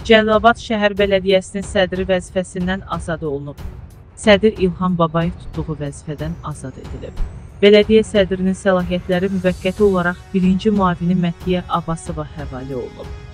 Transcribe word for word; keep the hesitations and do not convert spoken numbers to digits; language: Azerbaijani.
Cəlilabad şəhər bələdiyyəsinin sədri vəzifəsindən azad olunub. Sədr İlham Babayev tutduğu vəzifədən azad edilib. Bələdiyyə sədrinin səlahiyyətləri müvəqqəti olaraq birinci müavini Məthiyə Abbasova həvalə olunub.